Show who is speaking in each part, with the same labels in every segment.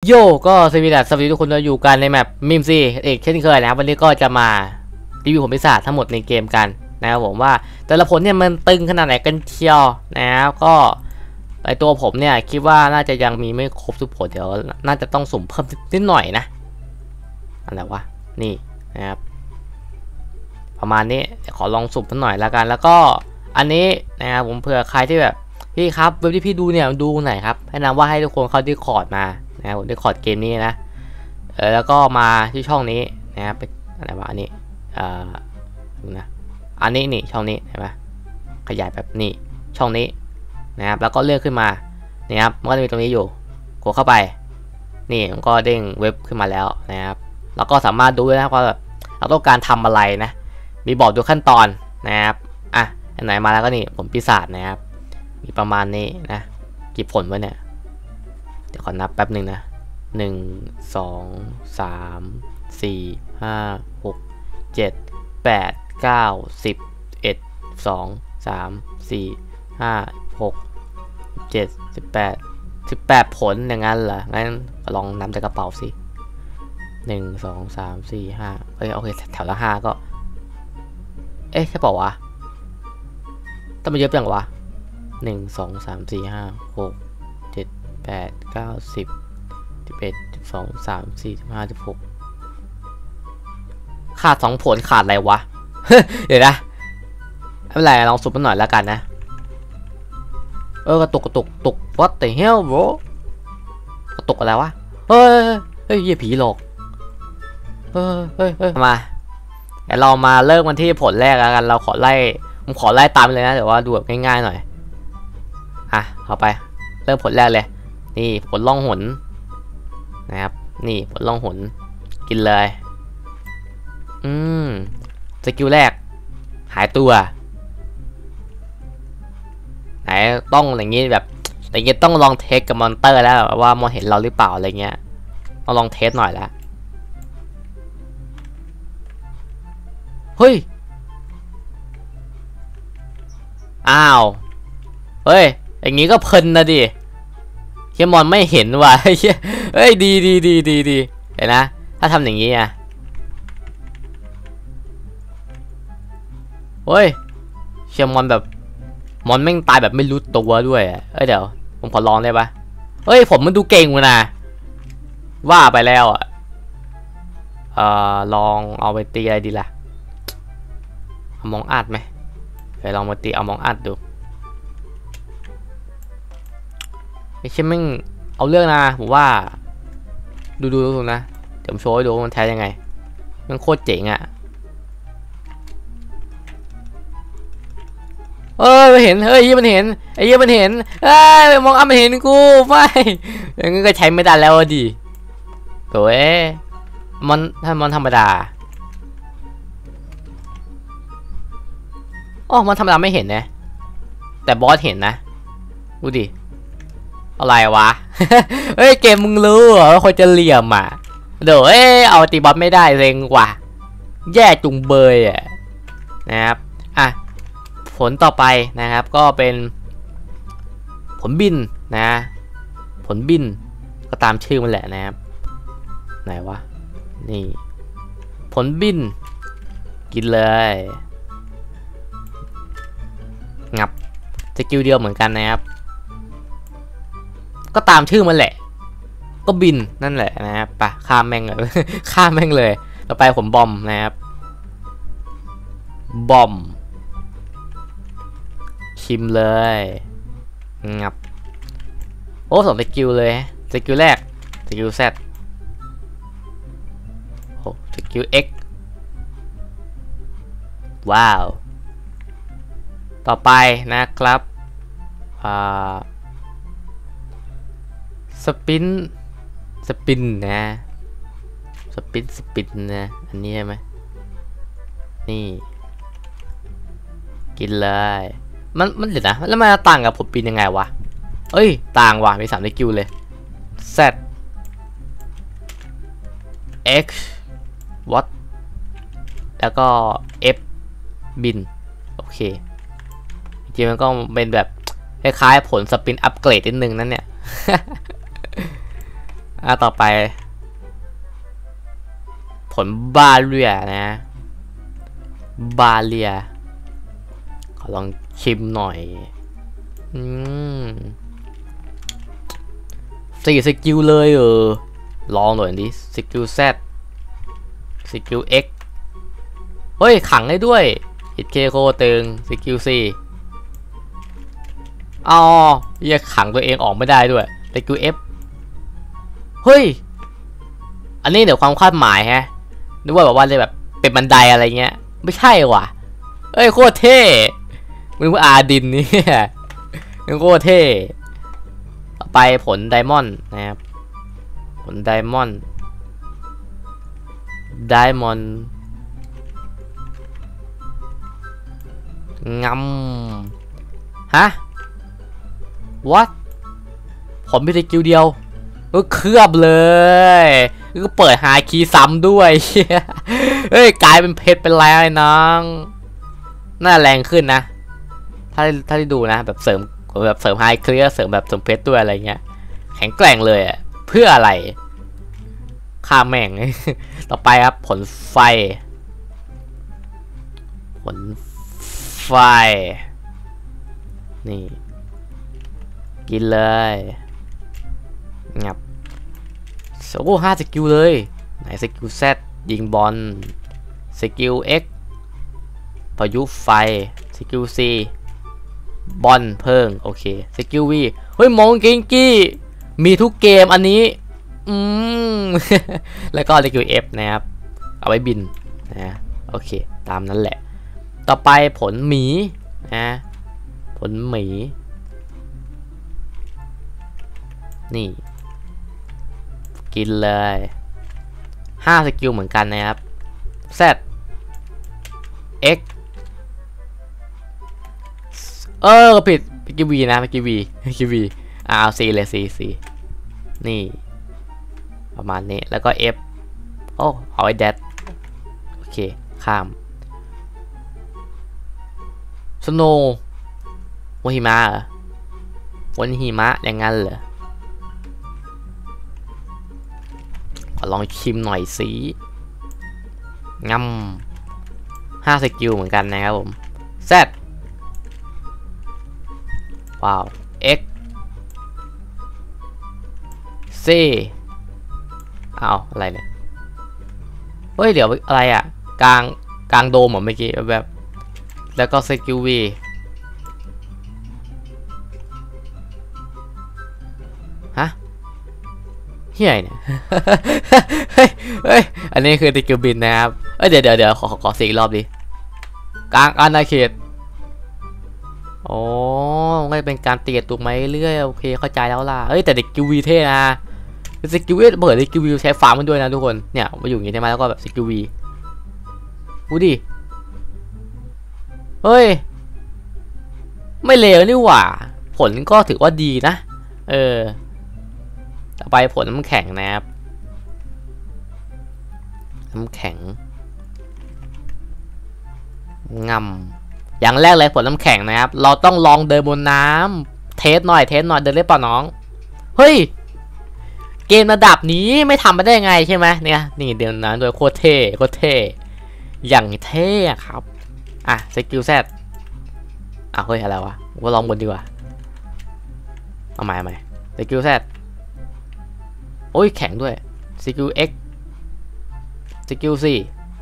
Speaker 1: โยก็สวัสดีทุกคนเราอยู่กันในแมปมิมซี่เอกเช่นเคยนะครับวันนี้ก็จะมารีวิวผลปีศาจทั้งหมดในเกมกันนะครับผมว่าแต่ละผลเนี่ยมันตึงขนาดไหนกันเชียวนะครับก็ไอตัวผมเนี่ยคิดว่าน่าจะยังมีไม่ครบทุกผลเดี๋ยวน่าจะต้องสุ่มเพิ่มนิดหน่อยนะอะไรวะนี่นะครับประมาณนี้ขอลองสุ่มนิดหน่อยแล้วกันแล้วก็อันนี้นะครับผมเผื่อใครที่แบบพี่ครับเว็บที่พี่ดูเนี่ยดูไหนครับแนะนำว่าให้ทุกคนเข้าDiscordมานะครับผมDiscordเกมนี้นะแล้วก็มาที่ช่องนี้นะครับเป็นอะไรวะอันนี้นะอันนี้นี่ช่องนี้เห็นไหมขยายแบบนี้ช่องนี้นะครับแล้วก็เลื่อนขึ้นมานี่ครับมันก็จะมีตรงนี้อยู่กดเข้าไปนี่มันก็เด้งเว็บขึ้นมาแล้วนะครับแล้วก็สามารถดูได้นะว่าแบบเราต้องการทำอะไรนะมีบอกดูขั้นตอนนะครับอ่ะไหนมาแล้วก็นี่ผลปีศาจนะครับมีประมาณนี้นะกี่ผลวะเนี่ยเดี๋ยวขอนับแป๊บหนึ่งนะ1 2 3 4 5 6 7 8 9 10 11 12 3 4 5 6 7 18ผลอย่างนั้นเหรองั้นลองนับจากกระเป๋าสิ1 2 3 4 5โอเคแถวละ5ก็เอ๊ะใช่เปล่าวะต้องมาเยอะจังวะ1 2 3 4 5 6 7 8 9 10 11 12 13 14 15 16ขาด2ผลขาดอะไรวะ เดี๋ยวนะไม่เป็นไรลองสุ่มมันหน่อยแล้วกันนะกระตุกwhat the hell bro กระตุกอะไรวะเฮ้ยเหี้ยผีหลอกเฮ้ยมาเดี๋ยวเรามาเริ่มกันที่ผลแรกแล้วกันเราผมขอไล่ตามเลยนะแต่ว่าดูแบบง่ายๆหน่อยเอาไปเริ่มผลแรกเลยนี่ผลล่องหนนะครับนี่ผลล่องหนกินเลยสกิลแรกหายตัวไหนต้องอย่างงี้แบบอย่างงี้ต้องลองเทสกับมอนเตอร์แล้วว่ามอนเห็นเราหรือเปล่าอะไรเงี้ยต้องลองเทสหน่อยแล้วเฮ้ยอ้าวเฮ้ยอย่างงี้ก็เพลินนะดิเฮียมอนไม่เห็นว่ะเฮ้ยดีเห็นนะถ้าทำอย่างงี้เฮ้ยเชียมอนแบบมอนแม่งตายแบบไม่รู้ตัวด้วยเดี๋ยวผมขอลองได้ปะเฮ้ยผมมันดูเก่งว่ะนะว่าไปแล้วลองเอาไปตีอะไรดีล่ะเอามองอัดไหมไปลองมาตีเอามองอัดดูไอ้เชี่ยแม่งเอาเรื่องนะผมว่าดูนะเดี๋ยวผมโชว์ให้ดูมันแท้ยังไงมันโคตรเจ๋งไม่เห็นเฮ้ยมันเห็นไอ้เหี้ยมันเห็นมองมันเห็นกูไม่อย่างงี้ก็ใช้ไม่ได้แล้วดิโถ่ถ้ามันธรรมดามันธรรมดาไม่เห็นนะแต่บอสเห็นนะดูดิอะไรวะ เฮ้ยเกมมึงรู้เหรอว่าคนจะเหลี่ยมเดี๋ยวเอาตีบอสไม่ได้เร็งกว่าแย่จุงเบยนะครับผลต่อไปนะครับก็เป็นผลบินนะผลบินก็ตามชื่อมันแหละนะครับไหนวะนี่ผลบินกินเลยงับสกิลเดียวเหมือนกันนะครับก็ตามชื่อมันแหละก็บินนั่นแหละนะครับไปข้ามแม่งเลย ข้ามแม่งเลยต่อไปผมบอมนะครับบอมชิมเลยงับ2สกิลเลยสกิลแรกสกิล Z สกิล X ว้าวต่อไปนะครับสปินนะสปินนะอันนี้ใช่ไหมนี่กินเลยมันเดี๋ยวนะแล้วมันต่างกับผลปีนยังไงวะต่างว่ะมี3สกิลเลย Z X What แล้วก็ F บินโอเคจริงมันก็เป็นแบบคล้ายๆผลสปินอัปเกรดนิดนึงนั่นเนี่ยต่อไปผลบาเรียนะบาเรียขอลองชิมหน่อย4 สกิลเลยลองหน่อยดิสกิล Z สกิล X เฮ้ยขังได้ด้วยฮิตเคโคตึงสกิล C อ๋อแยกขังตัวเองออกไม่ได้ด้วยสกิล F เฮ้ยอันนี้เดี๋ยวความคาดหมายฮะนึกว่าแบบว่าเลยแบบเป็นบันไดอะไรเงี้ยไม่ใช่ว่ะเอ้ยโคตรเท่มึงว่าอาดินนี่มึงโคตรเท่ต่อไปผลไดมอนด์นะครับผลไดมอนด์งำฮะ what ผมมีสกิลเดียวก็เคลือบเลยก็เปิดหาคีย์ซ้ำด้วยเฮ้ยกลายเป็นเพชรเป็นแล้วน้องน่าแรงขึ้นนะถ้าได้ดูนะแบบเสริมไฮเคลียร์เสริมแบบเสริมเพชรด้วยอะไรเงี้ยแข็งแกร่งเลยอ่ะเพื่ออะไรฆ่าแม่ง ต่อไปครับผลไฟนี่กินเลยงับโอ้5 สกิลเลยไหนสกิล Z ยิงบอลสกิล X พายุไฟสกิล C บอลเพิ่งโอเคสกิล V เฮ้ยมองกิงกี้มีทุกเกมอันนี้แล้วก็สกิล F นะครับเอาไว้บินนะโอเคตามนั้นแหละต่อไปผลหมีนะผลหมีนี่กินเลย5 สกิลเหมือนกันนะครับ Z X ผิดเมื่อกี้ V นะเมื่อกี้ V เอา C เลย C นี่ประมาณนี้แล้วก็ F เอาไว้แดดโอเคข้ามสโนว์วันหิมะเหรอวันหิมะอย่างงั้นเหรอขอลองชิมหน่อยสิงำ5 สกิลเหมือนกันนะครับผม Z ว้าว X C เอาอะไรเนี่ยเฮ้ยเดี๋ยวอะไรอ่ะกลางโดมเหมือนเมื่อกี้แบบแล้วก็สกิล V ฮะเฮียเนี่ย เฮ้ยอันนี้คือสกิลบินนะครับเดี๋ยวขอ4 รอบดิกลางอาณาเขตโอ้ก็จะเป็นการเตียตัวไม้เรื่อยโอเคเข้าใจแล้วล่ะแต่สกิล V เท่นะสกิล V เปิดสกิล V ใช้ฟาร์มมันด้วยนะทุกคนเนี่ยมาอยู่อย่างนี้ใช่ไหมแล้วก็แบบสกิล V ดูดิเฮ้ยไม่เลวนี่หว่าผลก็ถือว่าดีนะต่อไปผลน้ำแข็งนะครับน้ำแข็งอย่างแรกเลยผลน้ำแข็งนะครับเราต้องลองเดินบนน้ำเทสหน่อยเดินได้ป่ะน้องเฮ้ยเกมระดับนี้ไม่ทำมาได้ไงใช่ไหมเนี่ยนี่เดินน้ำโดยโคตรเท่อย่างเท่ครับสกิล Z เฮ้ยอะไรวะว่าลองบนดีกว่าเอาใหม่สกิล Z โอ้ยแข็งด้วยสกิล X สกิล C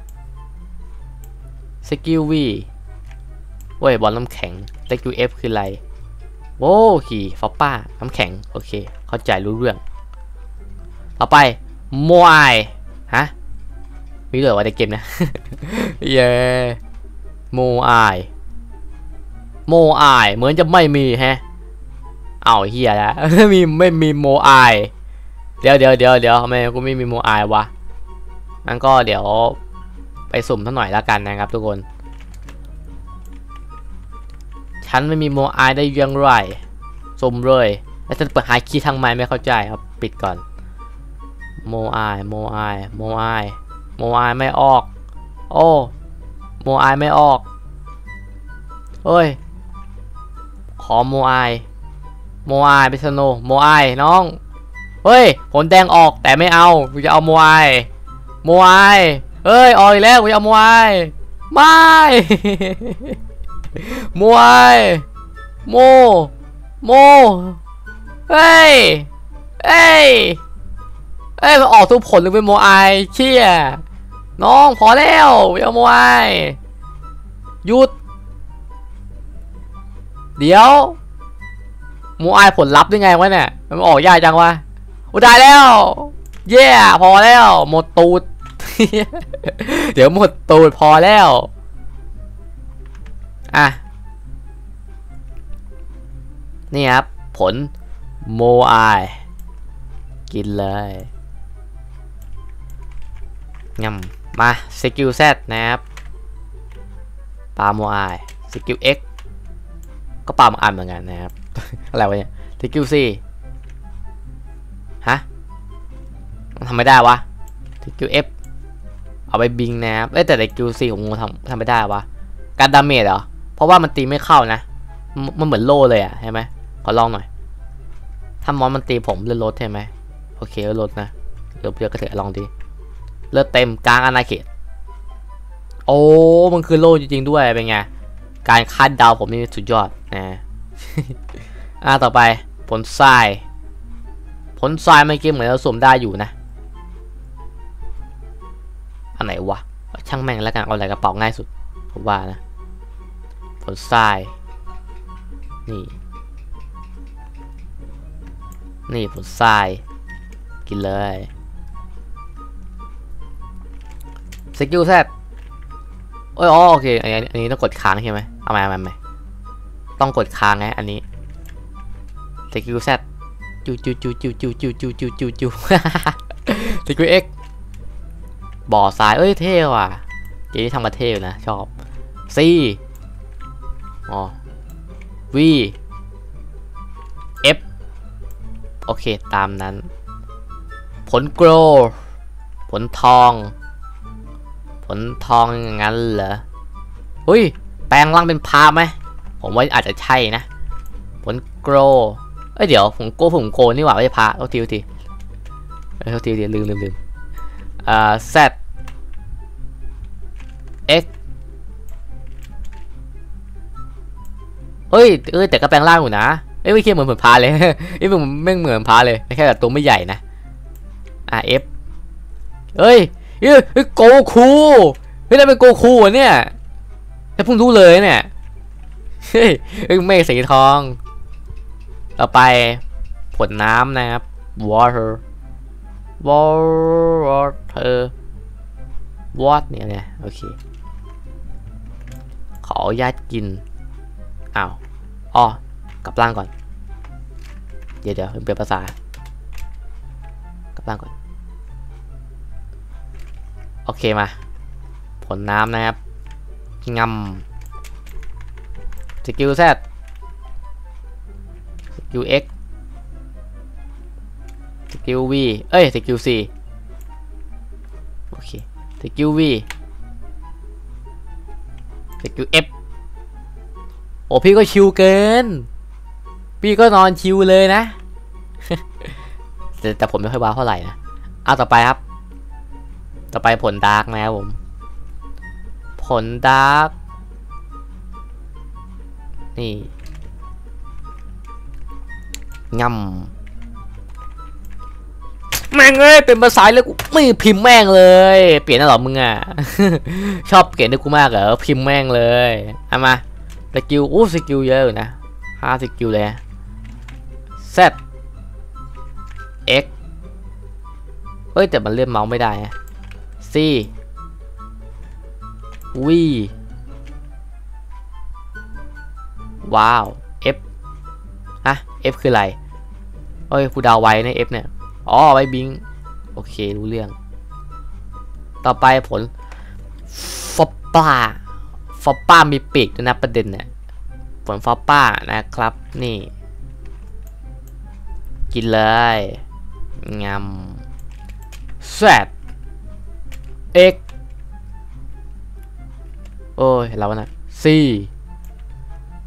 Speaker 1: สกิล V เว้ยบอลน้ำแข็งสกิล F คืออะไรโว้ขี่ฟอปป้าน้ำแข็งโอเคเข้าใจรู้เรื่องต่อไปโมไอฮะมีด้วยว่าในเกมนะ เย้โมไอเหมือนจะไม่มีฮะเฮียแล้ว ไม่มีโมไอเดี๋ยวทำไมกูไม่มีโมไอวะงั้นก็เดี๋ยวไปสุ่มท่าหน่อยละกันนะครับทุกคนฉันไม่มีโมไอได้ยังไรสุ่มเลยแล้วฉันเปิดหาคีย์ทางไม้ไม่เข้าใจครับปิดก่อนโมไอไม่ออกโมไอไม่ออกเฮ้ยขอโมไอไปสโนโมไอน้องเฮ้ยผลแดงออกแต่ไม่เอากูจะเอาโมไอเฮ้ยออกอีกแล้วกูจะเอาโมไอไม่ โมไอโมเฮ้ยมันออกทุกผลเลยเป็นโมไอเชี่ยน้องพอแล้วอย่าโมไอหยุดเดี๋ยวโมไอผลลัพธ์ได้ไงวะเนี่ยมันออกยากจังวะโอ้ได้แล้วเย่พอแล้วหมดตูด เดี๋ยวหมดตูดพอแล้วอ่ะนี่ครับผลโมไอกินเลยงั้มมาสกิล Z นะครับปาโมไอสกิล X ก็ปาโมไอเหมือนกันนะครับ อะไรวะเนี่ยสกิล C ฮะทำไม่ได้วะสกิล F เอาไปบิงนะครับแต่สกิล C ผมทำไม่ได้วะการดาเมจเหรอเพราะว่ามันตีไม่เข้านะมันเหมือนโล่เลยอะใช่ไหมขอลองหน่อยถ้ามอนมันตีผมเลือดลดใช่ไหมโอเคเลือดลดนะเลือดกระเถอะลองดีเลือดเต็มกลางอาณาเขตโอ้มันคือโล่จริงๆด้วยเป็นไงการคาดเดาผมนี่สุดยอดนะ ต่อไปผลทรายเมื่อกี้เหมือนเราสวมได้อยู่นะอันไหนวะช่างแม่งแล้วกันเอาอะไรกระเป๋าง่ายสุดผมว่านะผลทรายนี่ผลทรายกินเลยสกิล Z โอเคอันนี้ต้องกดค้างใช่ไหมเอาใหม่ต้องกดค้างไงอันนี้สกิล Z จูสกิล X บ่อทรายเท่ว่ะเกมนี้ทำมาเท่นะชอบ C V F โอเคตามนั้นผลโกรผลทองอย่างนั้นเหรออุ้ยแปลงร่างเป็นพาไหมผมว่าอาจจะใช่นะผลโกรเดี๋ยวผมโกนี่หว่าไม่ใช่พาทีลืมZ X แต่ก็แปลงร่างอยู่นะไม่คิดเหมือนพาเลยมันไม่เหมือนพาเลยแค่แบบตัวไม่ใหญ่นะ F โกคูได้เป็นโกคูวะเนี่ยแล้วเพิ่งรู้เลยเนี่ยเมฆสีทองต่อไปผลน้ำนะครับ water เนี่ยโอเคขออนุญาตกินกลับร่างก่อนเดี๋ยวเปลี่ยนภาษากลับร่างก่อนโอเคมาผลน้ำนะครับงำสกิล Z สกิล X สกิล V สกิล C โอเคสกิล V สกิล F โอ้พี่ก็ชิวเกินพี่ก็นอนชิวเลยนะ แต่ผมไม่ค่อยว้าวเท่าไหร่นะต่อไปครับต่อไปผลดาร์กนะครับผมผลดาร์กนี่แม่งเป็นภาษาเลยกูไม่พิมพ์แม่งเลยเปลี่ยนได้หรอมึงอ่ะ ชอบเปลี่ยนด้วยกูมากเหรอพิมพ์แม่งเลยเอามาสกิลสกิลเยอะอยู่นะ5 สกิลเลย Z X แต่มันเลื่อนเมาส์ไม่ได้ C V ว้าว F F คืออะไรกูดาวไว้ใน F เนี่ยไว้บิงโอเครู้เรื่องต่อไปผลฟอปป้ามีปีกด้วยนะประเด็นเนี่ยผลฟอปป้านะครับนี่กินเลยงำ Z X เรานะ C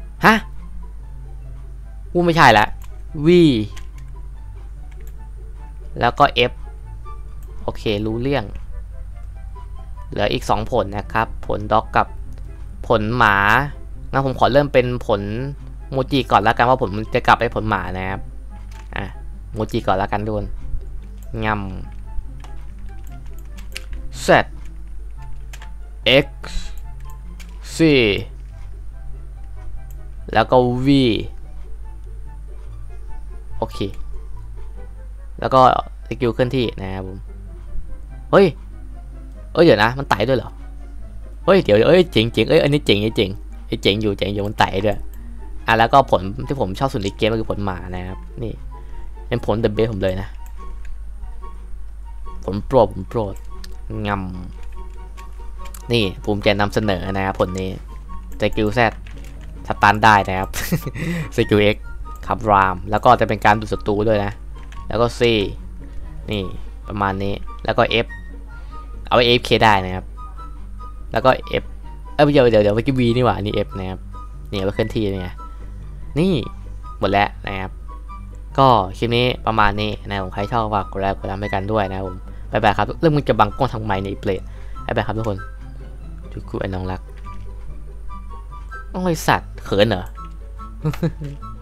Speaker 1: ไม่ใช่ละ V แล้วก็ F โอเครู้เรื่องเหลืออีก2ผลนะครับผลด็อกกับผลหมางั้นผมขอเริ่มเป็นผลโมจิก่อนแล้วกันว่าผมจะกลับไปผลหมานะครับโมจิก่อนแล้วกันทุกคนงำ Z X C แล้วก็ V โอเคแล้วก็สกิลเคลื่อนที่นะครับผมเฮ้ยเดี๋ยวนะมันไต่ด้วยเหรอเฮ้ยเดี๋ยวเจ๋งอันนี้เจ๋งอยู่มันไต่ด้วยแล้วก็ผลที่ผมชอบสุดในเกมก็คือผลหมานะครับนี่เป็นผลเดอะเบสผมเลยนะผลโปรดงำนี่ภูมิใจนำเสนอนะครับผลนี้สกิลแซดสตาร์ทได้นะครับ สกิล X ขับรามแล้วก็จะเป็นการดูศัตรูด้วยนะแล้วก็ C นี่ประมาณนี้แล้วก็ F เอาไว้ AFK ได้นะครับแล้วก็ F เดี๋ยวเมื่อกี้ V นี่หว่านี่ F นะครับนี่เอาไว้เคลื่อนที่เนี่ยนี่หมดแล้วนะครับก็คลิปนี้ประมาณนี้นะผมใครชอบฝากกดไลค์กดติดตามให้กันด้วยนะครับผมบ๊ายบายครับเรื่องมึงจะบังกล้องทางไมค์ในเปลดบ๊ายบายครับทุกคนทุกคนไอ้น้องรักต้องไอสัตว์เขินเหรอ